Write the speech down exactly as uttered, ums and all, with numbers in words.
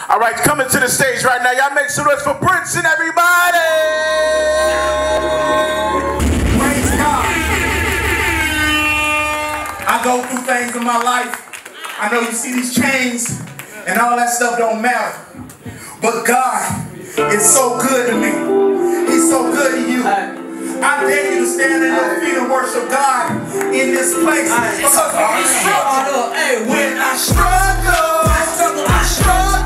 All right, coming to the stage right now. Y'all make some noise for Prince and everybody. Praise God. I go through things in my life. I know you see these chains and all that stuff don't matter. But God is so good to me. He's so good to you. I dare you to stand on your feet and worship God in this place. Because when I struggle, when I struggle, I struggle, I struggle.